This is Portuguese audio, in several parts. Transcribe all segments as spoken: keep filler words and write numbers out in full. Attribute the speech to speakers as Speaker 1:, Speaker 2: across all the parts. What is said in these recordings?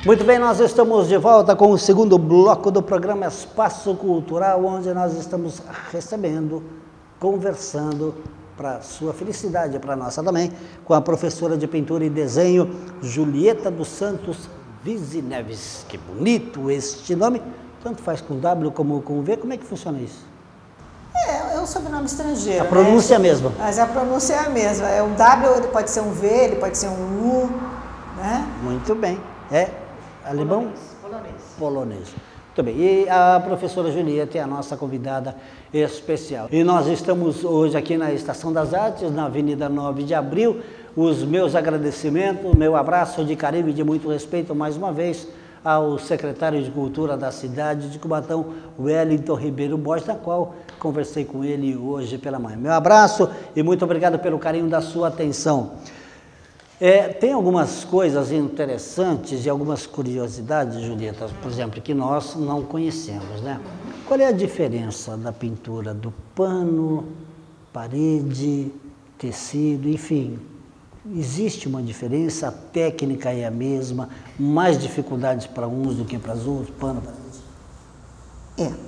Speaker 1: Muito bem, nós estamos de volta com o segundo bloco do programa Espaço Cultural, onde nós estamos recebendo, conversando, para sua felicidade, para a nossa também, com a professora de pintura e desenho, Julieta dos Santos Vise Neves. Que bonito este nome, tanto faz com W como com V, como é que funciona isso?
Speaker 2: É, é um sobrenome estrangeiro.
Speaker 1: A pronúncia
Speaker 2: né?
Speaker 1: é a mesma.
Speaker 2: Mas a pronúncia é a mesma. É um W, ele pode ser um V, ele pode ser um U, né?
Speaker 1: Muito bem. É alemão?
Speaker 2: Polonês.
Speaker 1: Polonês. Muito bem. E a professora Julieta é a nossa convidada especial. E nós estamos hoje aqui na Estação das Artes, na Avenida nove de abril. Os meus agradecimentos, meu abraço de carinho e de muito respeito mais uma vez ao secretário de Cultura da cidade de Cubatão, Wellington Ribeiro Borges, na qual conversei com ele hoje pela manhã. Meu abraço e muito obrigado pelo carinho da sua atenção. É, tem algumas coisas interessantes e algumas curiosidades, Julieta, por exemplo, que nós não conhecemos, né? Qual é a diferença da pintura do pano, parede, tecido, enfim? Existe uma diferença? A técnica é a mesma? Mais dificuldades para uns do que para os outros? Pano, parede?
Speaker 2: É.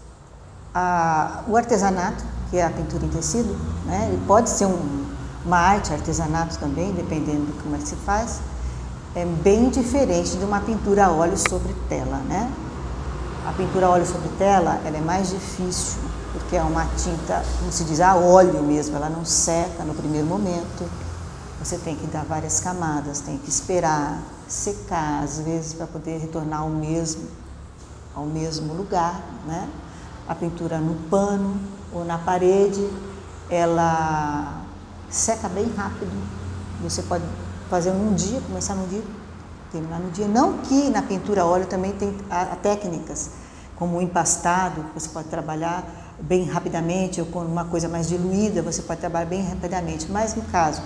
Speaker 2: A, o artesanato, que é a pintura em tecido, né? Ele pode ser um uma arte, artesanato também, dependendo de como é que se faz, é bem diferente de uma pintura a óleo sobre tela, né? A pintura a óleo sobre tela, ela é mais difícil, porque é uma tinta, como se diz, a óleo mesmo, ela não seca no primeiro momento, você tem que dar várias camadas, tem que esperar secar, às vezes, para poder retornar ao mesmo, ao mesmo lugar, né? A pintura no pano ou na parede, ela seca bem rápido, você pode fazer num dia, começar num dia, terminar no dia. Não que na pintura a óleo também tem a, a técnicas, como o empastado, você pode trabalhar bem rapidamente, ou com uma coisa mais diluída, você pode trabalhar bem rapidamente. Mas no caso,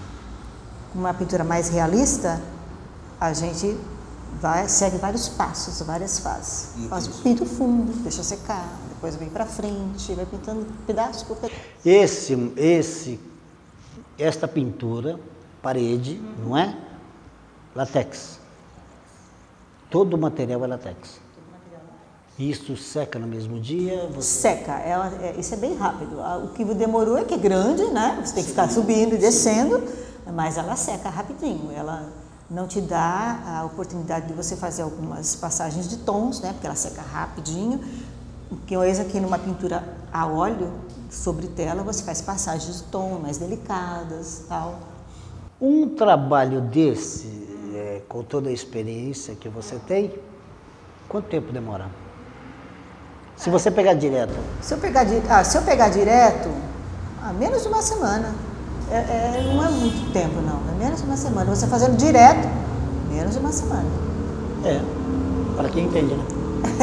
Speaker 2: uma pintura mais realista, a gente vai, segue vários passos, várias fases. Faz o pinto fundo, deixa secar, depois vem para frente, vai pintando pedaço por pedaço.
Speaker 1: Esse, esse Esta pintura, parede, uhum. não é? Latex. Todo o material é latex. Todo material é latex. Isso seca no mesmo dia? Você...
Speaker 2: Seca. Ela, é, isso é bem rápido. O que demorou é que é grande, né? Você tem que ficar subindo e descendo, sim. Mas ela seca rapidinho. Ela não te dá a oportunidade de você fazer algumas passagens de tons, né? Porque ela seca rapidinho. Porque hoje aqui numa pintura a óleo, sobre tela, você faz passagens de tom mais delicadas, tal.
Speaker 1: Um trabalho desse, é, com toda a experiência que você tem, quanto tempo demora? Se você pegar direto.
Speaker 2: Se eu pegar, ah, se eu pegar direto, ah, menos de uma semana. É, é, não é muito tempo, não. É menos de uma semana. Você fazendo direto, menos de uma semana.
Speaker 1: É, para quem entende, né?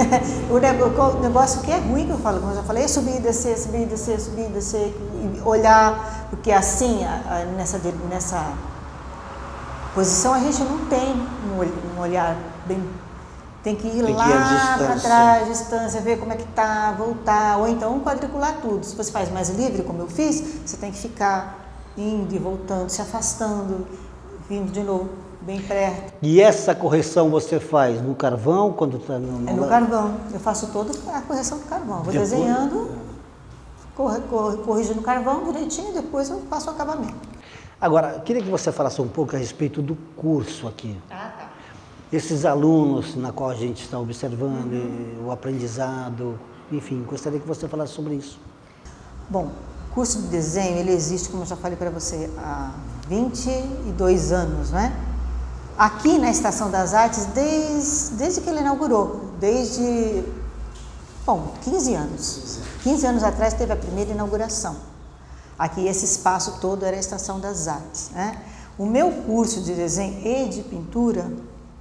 Speaker 2: O negócio que é ruim, que eu falo, como eu já falei, é subir, descer, subir, descer, subir, descer, e olhar, porque assim, nessa, nessa posição a gente não tem um olhar bem, tem que ir tem lá para trás, distância, ver como é que tá, voltar, ou então quadricular tudo. Se você faz mais livre, como eu fiz, você tem que ficar indo e voltando, se afastando, vindo de novo. Bem perto.
Speaker 1: E essa correção você faz no carvão, quando está no... no...
Speaker 2: É no carvão. Eu faço toda a correção do carvão. Vou depois... desenhando, corre, corre, corrijo no carvão direitinho, depois eu faço o acabamento.
Speaker 1: Agora, queria que você falasse um pouco a respeito do curso aqui.
Speaker 2: Ah, tá.
Speaker 1: Esses alunos na qual a gente está observando, uhum. o aprendizado, enfim, gostaria que você falasse sobre isso.
Speaker 2: Bom, o curso de desenho, ele existe, como eu já falei para você, há vinte e dois anos, né? Aqui na Estação das Artes, desde, desde que ele inaugurou, desde, bom, quinze anos. quinze anos atrás teve a primeira inauguração. Aqui esse espaço todo era a Estação das Artes, né? O meu curso de desenho e de pintura,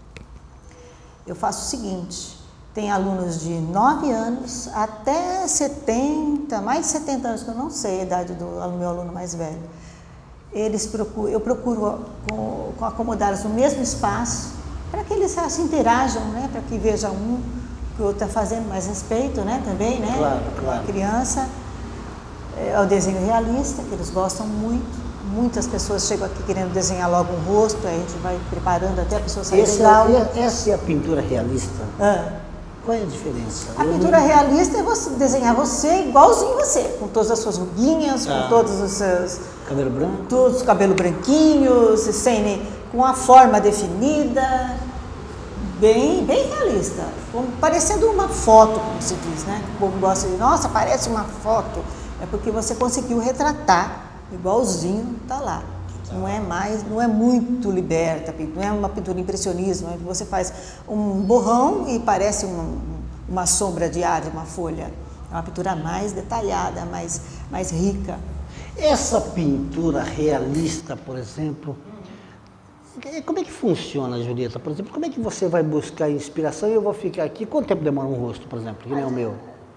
Speaker 2: eu faço o seguinte, tem alunos de nove anos até setenta, mais de setenta anos, que eu não sei a idade do meu aluno mais velho. Eles procuram, eu procuro com, com acomodá-los no mesmo espaço, para que eles se interajam, né? Para que veja um que o outro está fazendo, mais respeito, né? Também, né?
Speaker 1: Claro, claro.
Speaker 2: A criança, é o desenho realista, que eles gostam muito, Muitas pessoas chegam aqui querendo desenhar logo um rosto, aí a gente vai preparando até a pessoa sair
Speaker 1: Essa,
Speaker 2: legal.
Speaker 1: essa é a pintura realista?
Speaker 2: Ah.
Speaker 1: Qual é a diferença?
Speaker 2: A
Speaker 1: Eu
Speaker 2: pintura
Speaker 1: não...
Speaker 2: realista é você desenhar você igualzinho você, com todas as suas ruguinhas,
Speaker 1: ah.
Speaker 2: com todos os seus...
Speaker 1: Cabelo branco?
Speaker 2: Todos os cabelos branquinhos, sem, com a forma definida, bem, bem realista, como, parecendo uma foto, como se diz, né? O povo gosta de, nossa, parece uma foto. É porque você conseguiu retratar, igualzinho tá lá. Não é mais, não é muito liberta, não é uma pintura impressionismo, é que você faz um borrão e parece uma, uma sombra de ar de uma folha. É uma pintura mais detalhada, mais, mais rica.
Speaker 1: Essa pintura realista, por exemplo, como é que funciona, Julieta? Por exemplo, como é que você vai buscar inspiração e eu vou ficar aqui? Quanto tempo demora um rosto, por exemplo, que nem o meu?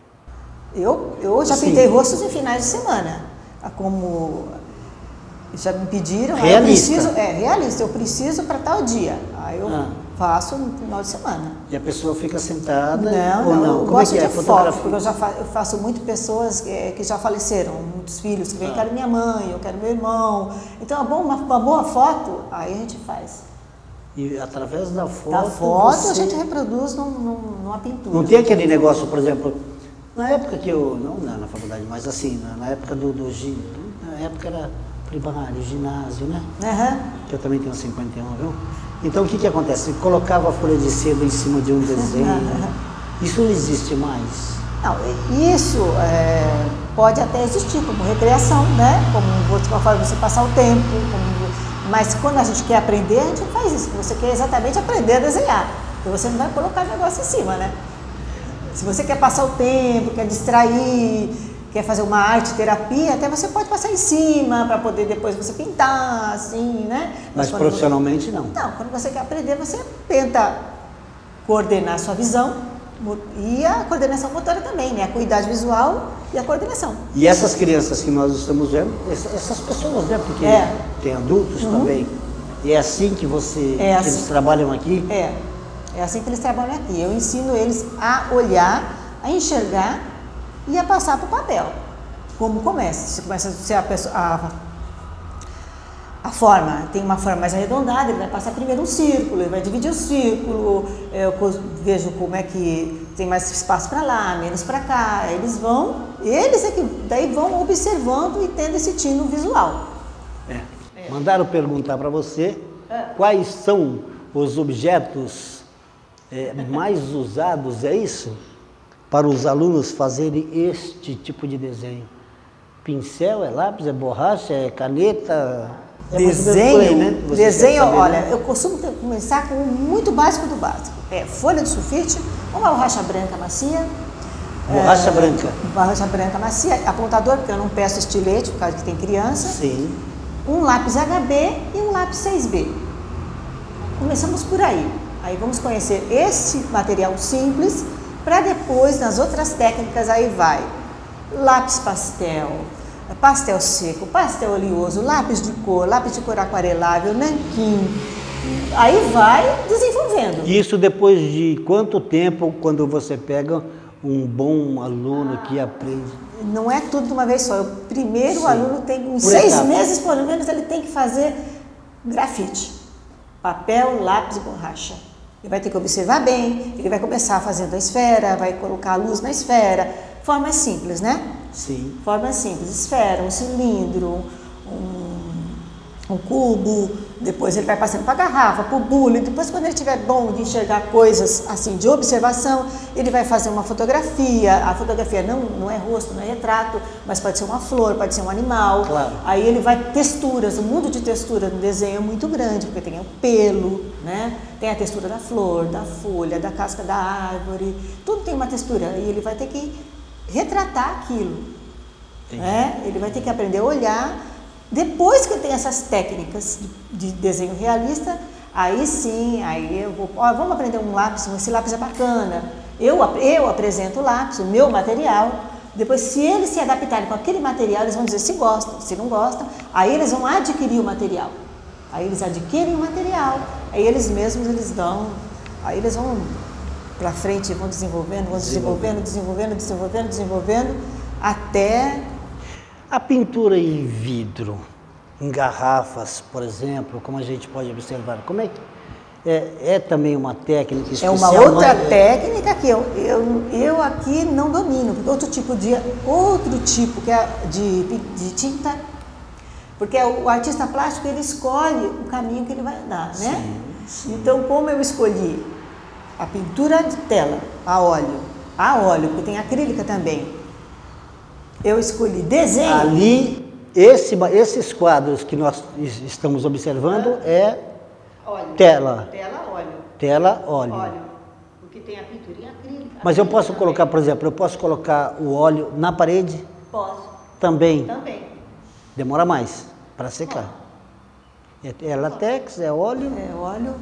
Speaker 2: Eu, eu já
Speaker 1: Sim.
Speaker 2: pintei rostos em finais de semana, como já me pediram, aí eu
Speaker 1: realista.
Speaker 2: preciso, é realista, eu preciso para tal dia, aí eu
Speaker 1: Ah.
Speaker 2: faço no final de semana.
Speaker 1: E a pessoa fica sentada
Speaker 2: Não,
Speaker 1: ou
Speaker 2: não,
Speaker 1: não?
Speaker 2: eu
Speaker 1: Como
Speaker 2: gosto
Speaker 1: é que é?
Speaker 2: de foto,
Speaker 1: Fotografia?
Speaker 2: porque eu já fa eu faço muito pessoas que, que já faleceram, muitos filhos, que vêm,
Speaker 1: Ah.
Speaker 2: eu quero minha mãe, eu quero meu irmão, então uma boa, uma, uma boa foto, aí a gente faz.
Speaker 1: E através da foto,
Speaker 2: Da foto
Speaker 1: você...
Speaker 2: a gente reproduz num, num, numa pintura.
Speaker 1: Não tem aquele negócio, por exemplo, na época que eu, não na, na faculdade, mas assim, na, na época do, do, gi- do, na época era primário, ginásio, né?
Speaker 2: Uhum.
Speaker 1: Que eu também tenho cinquenta e um, viu? Então o que que acontece? Eu colocava a folha de seda em cima de um desenho, isso não existe mais.
Speaker 2: Não, isso é, pode até existir como recreação, né? Como uma forma de você passar o tempo, como, mas quando a gente quer aprender, a gente faz isso. Você quer exatamente aprender a desenhar, então você não vai colocar o negócio em cima, né? Se você quer passar o tempo, quer distrair, quer fazer uma arte terapia, até você pode passar em cima para poder depois você pintar, assim, né?
Speaker 1: Mas
Speaker 2: quando
Speaker 1: profissionalmente
Speaker 2: você...
Speaker 1: não.
Speaker 2: Não, quando você quer aprender, você tenta coordenar a sua visão e a coordenação motora também, né? A acuidade visual e a coordenação.
Speaker 1: E essas crianças que nós estamos vendo, essa- essas pessoas, né? Porque
Speaker 2: É.
Speaker 1: tem adultos
Speaker 2: Uhum.
Speaker 1: também. E é assim que você,
Speaker 2: É
Speaker 1: que eles
Speaker 2: assim.
Speaker 1: trabalham aqui?
Speaker 2: É, é assim que eles trabalham aqui. Eu ensino eles a olhar, a enxergar e a passar para o papel. Como começa? Você começa a ser a pessoa... A, a forma, tem uma forma mais arredondada, ele vai passar primeiro um círculo, ele vai dividir o círculo, eu vejo como é que tem mais espaço para lá, menos para cá, eles vão, eles é que daí vão observando e tendo esse tino visual.
Speaker 1: É. Mandaram perguntar para você
Speaker 2: É.
Speaker 1: quais são os objetos é, mais usados, é isso? Para os alunos fazerem este tipo de desenho. Pincel, é lápis, é borracha, é caneta... É mais ou menos por aí,
Speaker 2: Desenho,
Speaker 1: né? Você
Speaker 2: desenho,
Speaker 1: quer saber,
Speaker 2: olha,
Speaker 1: né?
Speaker 2: eu costumo ter- começar com o muito básico do básico. É folha de sulfite, uma borracha branca macia.
Speaker 1: Borracha
Speaker 2: é,
Speaker 1: branca.
Speaker 2: Borracha branca macia, apontador, porque eu não peço estilete, por causa que tem criança.
Speaker 1: Sim.
Speaker 2: Um lápis H B e um lápis seis B. Começamos por aí. Aí vamos conhecer esse material simples, para depois, nas outras técnicas, aí vai lápis pastel, pastel seco, pastel oleoso, lápis de cor, lápis de cor aquarelável, nanquim. Aí vai desenvolvendo.
Speaker 1: Isso depois de quanto tempo, quando você pega um bom aluno que aprende?
Speaker 2: Não é tudo de uma vez só. O primeiro
Speaker 1: Sim.
Speaker 2: aluno tem, em
Speaker 1: Por
Speaker 2: seis
Speaker 1: etapas.
Speaker 2: meses, pelo menos, ele tem que fazer grafite. Papel, lápis e borracha. Ele vai ter que observar bem, ele vai começar fazendo a esfera, vai colocar a luz na esfera. Formas simples, né?
Speaker 1: Sim.
Speaker 2: Formas simples, esfera, um cilindro, um, um cubo, depois ele vai passando para a garrafa, para o bule, depois quando ele estiver bom de enxergar coisas assim de observação, ele vai fazer uma fotografia, a fotografia não, não é rosto, não é retrato, mas pode ser uma flor, pode ser um animal,
Speaker 1: Claro.
Speaker 2: Aí ele vai texturas, o mundo de textura no desenho é muito grande, porque tem o pelo, né? Tem a textura da flor, da folha, da casca da árvore, tudo tem uma textura, e ele vai ter que retratar aquilo, né? Ele vai ter que aprender a olhar. Depois que eu tenho essas técnicas de, de desenho realista, aí sim, aí eu vou, ó, vamos aprender um lápis, esse lápis é bacana. Eu, eu apresento o lápis, o meu material. Depois, se eles se adaptarem com aquele material, eles vão dizer se gostam, se não gostam. Aí eles vão adquirir o material. Aí eles adquirem o material, aí eles mesmos eles dão, aí eles vão para frente, vão desenvolvendo, vão desenvolvendo, desenvolvendo, desenvolvendo, desenvolvendo, até...
Speaker 1: A pintura em vidro, em garrafas, por exemplo, como a gente pode observar. Como é que é, é também uma técnica especial?
Speaker 2: É uma outra
Speaker 1: mas...
Speaker 2: técnica que eu, eu, eu aqui não domino, porque outro tipo de outro tipo que é de, de tinta, porque o artista plástico ele escolhe o caminho que ele vai andar, né?
Speaker 1: Sim, sim.
Speaker 2: Então, como eu escolhi a pintura de tela, a óleo, a óleo, porque tem acrílica também, eu escolhi desenho.
Speaker 1: Ali, esse, esses quadros que nós estamos observando ah. é
Speaker 2: óleo.
Speaker 1: tela.
Speaker 2: Tela, óleo.
Speaker 1: Tela, óleo.
Speaker 2: Óleo, porque tem a pinturinha acrílica.
Speaker 1: Mas eu posso
Speaker 2: também.
Speaker 1: colocar, por exemplo, eu posso colocar o óleo na parede?
Speaker 2: Posso.
Speaker 1: Também?
Speaker 2: Também.
Speaker 1: Demora mais para secar. É, é latex, é óleo?
Speaker 2: É óleo,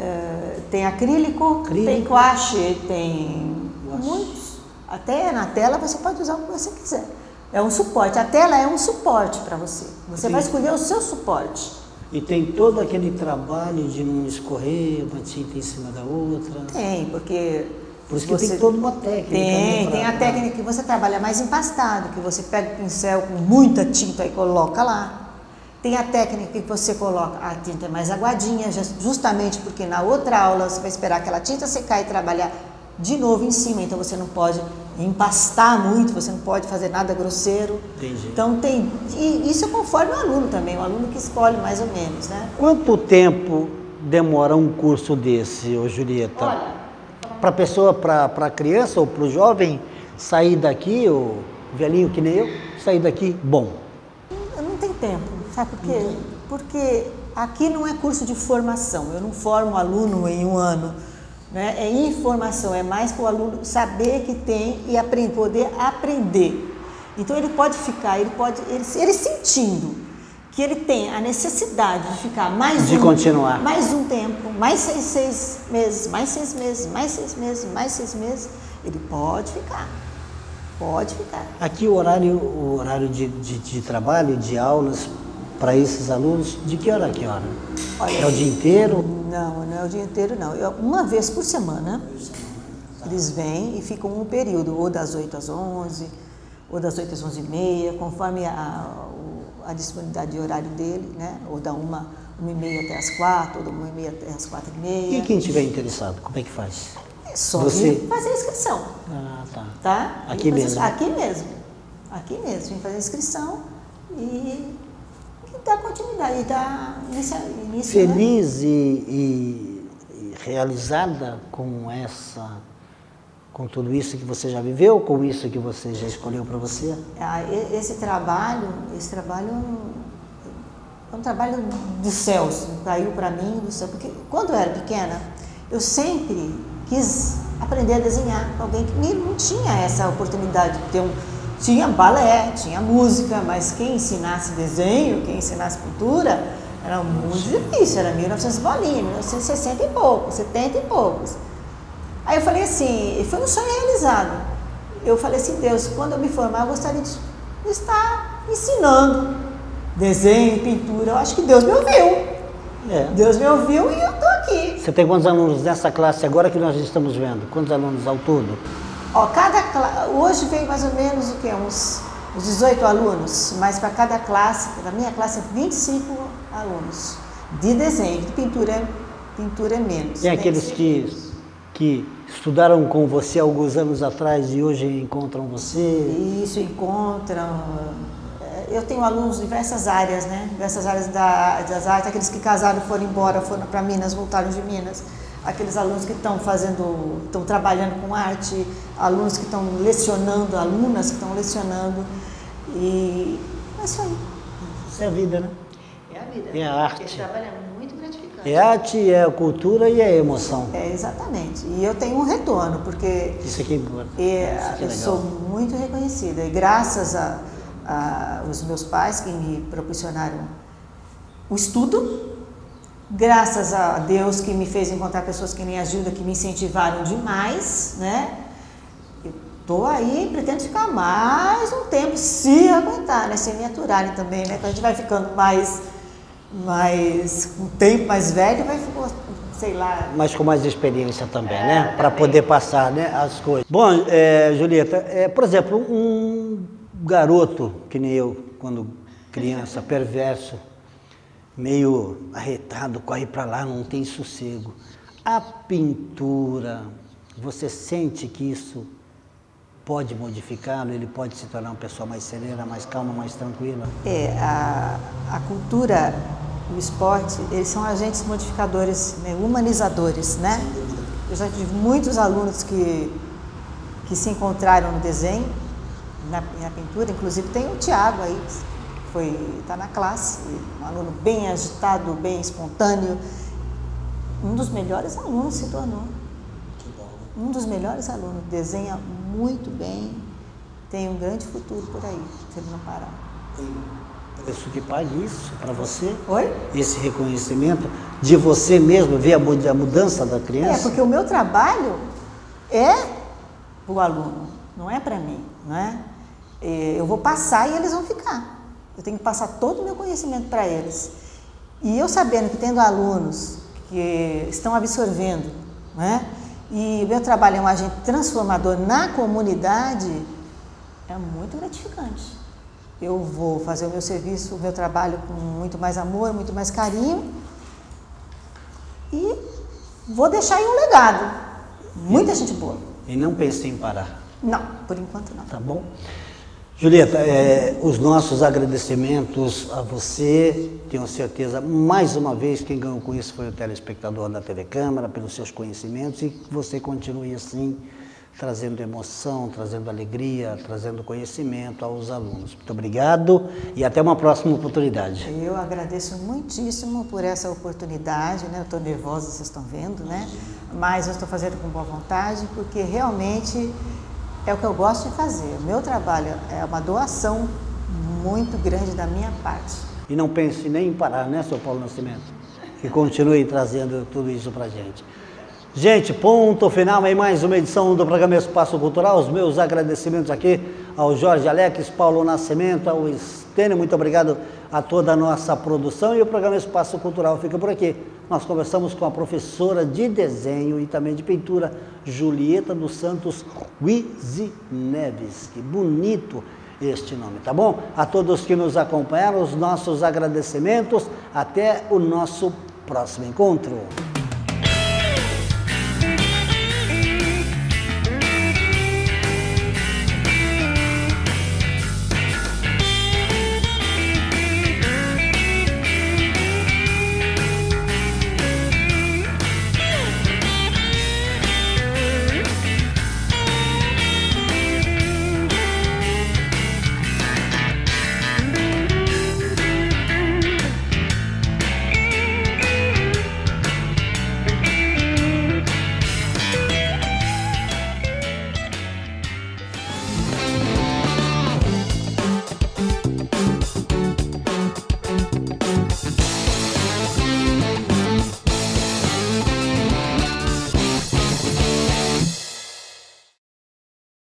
Speaker 2: é, tem acrílico,
Speaker 1: acrílico,
Speaker 2: tem guache, tem guache. Muitos. Até na tela você pode usar o que você quiser. É um suporte, a tela é um suporte para você. Você tem... vai escolher o seu suporte.
Speaker 1: E tem todo aquele trabalho de não escorrer uma tinta em cima da outra?
Speaker 2: Tem, porque...
Speaker 1: Por isso que você... tem toda uma técnica.
Speaker 2: Tem,
Speaker 1: pra...
Speaker 2: tem a técnica que você trabalha mais empastado, que você pega o pincel com muita tinta e coloca lá. Tem a técnica que você coloca, a tinta é mais aguadinha, justamente porque na outra aula você vai esperar aquela tinta secar e trabalhar de novo em cima, então você não pode empastar muito, você não pode fazer nada grosseiro.
Speaker 1: Entendi.
Speaker 2: Então tem, e isso é conforme o aluno também, o aluno que escolhe mais ou menos, né?
Speaker 1: Quanto tempo demora um curso desse, ô Julieta?
Speaker 2: Olha,
Speaker 1: para a pessoa, para a criança ou para o jovem sair daqui, o velhinho que nem eu, sair daqui bom?
Speaker 2: Não tem tempo, sabe por quê? Porque aqui não é curso de formação, eu não formo aluno em um ano. Né? É informação, é mais para o aluno saber que tem e aprender, poder aprender. Então ele pode ficar, ele pode, ele, ele sentindo que ele tem a necessidade de ficar mais
Speaker 1: de
Speaker 2: um,
Speaker 1: continuar.
Speaker 2: mais um tempo, mais seis, seis meses, mais seis meses, mais seis meses, mais seis meses, ele pode ficar, pode ficar.
Speaker 1: Aqui o horário, o horário de, de, de trabalho, de aulas para esses alunos, de que hora a que hora? Olha, é o dia inteiro?
Speaker 2: Não, não é o dia inteiro não. Eu, uma vez por semana, eles vêm e ficam um período, ou das oito às onze, ou das oito às onze e meia, conforme a, a disponibilidade de horário dele, né? Ou da uma, uma e meia até as quatro, ou da uma e meia até as quatro e meia.
Speaker 1: E quem estiver interessado, como é que faz?
Speaker 2: É só
Speaker 1: Você...
Speaker 2: vir fazer a inscrição.
Speaker 1: Ah, tá.
Speaker 2: Tá?
Speaker 1: Aqui
Speaker 2: fazer,
Speaker 1: mesmo?
Speaker 2: Aqui mesmo. Aqui mesmo. Vim fazer a inscrição e... dar continuidade, dar início, início.
Speaker 1: Feliz
Speaker 2: né?
Speaker 1: e, e, e realizada com essa, com tudo isso que você já viveu, com isso que você já escolheu para você?
Speaker 2: Ah, esse trabalho, esse trabalho é um trabalho dos céus, caiu para mim do céu, porque quando eu era pequena, eu sempre quis aprender a desenhar, alguém que não tinha essa oportunidade de ter um Tinha balé, tinha música, mas quem ensinasse desenho, quem ensinasse pintura, era muito difícil, era mil e novecentos bolinhas, mil novecentos e sessenta e poucos, setenta e poucos. Aí eu falei assim, foi um sonho realizado. Eu falei assim, Deus, quando eu me formar, eu gostaria de estar ensinando desenho, pintura. Eu acho que Deus me ouviu. É. Deus me ouviu e eu estou aqui.
Speaker 1: Você tem quantos alunos nessa classe agora que nós estamos vendo? Quantos alunos ao todo?
Speaker 2: Ó, cada, hoje veio mais ou menos o quê? Uns, uns dezoito alunos, mas para cada classe, na minha classe, vinte e cinco alunos de desenho, de pintura, pintura é menos.
Speaker 1: Tem aqueles que, que estudaram com você alguns anos atrás e hoje encontram você?
Speaker 2: Isso, encontram. Eu tenho alunos de diversas áreas, né? Diversas áreas da, das artes, aqueles que casaram, foram embora, foram para Minas, voltaram de Minas. Aqueles alunos que estão fazendo, estão trabalhando com arte, alunos que estão lecionando, alunas que estão lecionando, e é isso aí.
Speaker 1: Isso é a vida, né?
Speaker 2: É a vida.
Speaker 1: É a arte.
Speaker 2: Esse trabalho é muito gratificante.
Speaker 1: É arte, é a cultura e é a emoção.
Speaker 2: É, exatamente. E eu tenho um retorno, porque
Speaker 1: isso aqui é importante.
Speaker 2: É,
Speaker 1: isso aqui é
Speaker 2: eu
Speaker 1: legal.
Speaker 2: sou muito reconhecida, e graças a, a os meus pais que me proporcionaram o estudo, graças a Deus que me fez encontrar pessoas que me ajudam, que me incentivaram demais, né? Eu tô aí, pretendo ficar mais um tempo, se aguentar, né? Se me aturarem também, né? Quando a gente vai ficando mais, mais um tempo mais velho, vai ficar, sei lá...
Speaker 1: Mas com mais experiência também, é, né? Para poder passar, né, as coisas. Bom, é, Julieta, é, por exemplo, um garoto, que nem eu, quando criança, perverso, meio arretado, corre para lá, não tem sossego. A pintura, você sente que isso pode modificá-lo, ele pode se tornar uma pessoa mais serena, mais calma, mais tranquila?
Speaker 2: É, a, a cultura, o esporte, eles são agentes modificadores, né, humanizadores, né? Eu já tive muitos alunos que, que se encontraram no desenho, na, na pintura, inclusive tem o Tiago aí, que está na classe, um aluno bem agitado, bem espontâneo, um dos melhores alunos se tornou. Um dos melhores alunos, desenha muito bem, tem um grande futuro por aí, se ele não parar.
Speaker 1: Tem preço que pague isso para você?
Speaker 2: Oi?
Speaker 1: Esse reconhecimento de você mesmo, ver a mudança da criança?
Speaker 2: É, porque o meu trabalho é o aluno, não é para mim, não é? Eu vou passar e eles vão ficar. Eu tenho que passar todo o meu conhecimento para eles. E eu sabendo que tendo alunos que estão absorvendo, não é? E o meu trabalho é um agente transformador na comunidade, é muito gratificante. Eu vou fazer o meu serviço, o meu trabalho com muito mais amor, muito mais carinho e vou deixar aí um legado. Muita gente boa.
Speaker 1: E não pense em parar?
Speaker 2: Não, por enquanto não.
Speaker 1: Tá bom. Julieta, é, os nossos agradecimentos a você, tenho certeza, mais uma vez, quem ganhou com isso foi o telespectador da T V Câmara, pelos seus conhecimentos, e que você continue assim, trazendo emoção, trazendo alegria, trazendo conhecimento aos alunos. Muito obrigado e até uma próxima oportunidade.
Speaker 2: Eu agradeço muitíssimo por essa oportunidade, né? Eu estou nervosa, vocês estão vendo, né? Mas eu estou fazendo com boa vontade, porque realmente é o que eu gosto de fazer. O meu trabalho é uma doação muito grande da minha parte.
Speaker 1: E não pense nem em parar, né, seu Paulo Nascimento? Que continue trazendo tudo isso pra gente. Gente, ponto final em mais uma edição do programa Espaço Cultural. Os meus agradecimentos aqui ao Jorge Alex, Paulo Nascimento, ao Estênio. Muito obrigado a toda a nossa produção. E o programa Espaço Cultural fica por aqui. Nós conversamos com a professora de desenho e também de pintura, Julieta dos Santos Guizi Neves. Que bonito este nome, tá bom? A todos que nos acompanharam, os nossos agradecimentos. Até o nosso próximo encontro.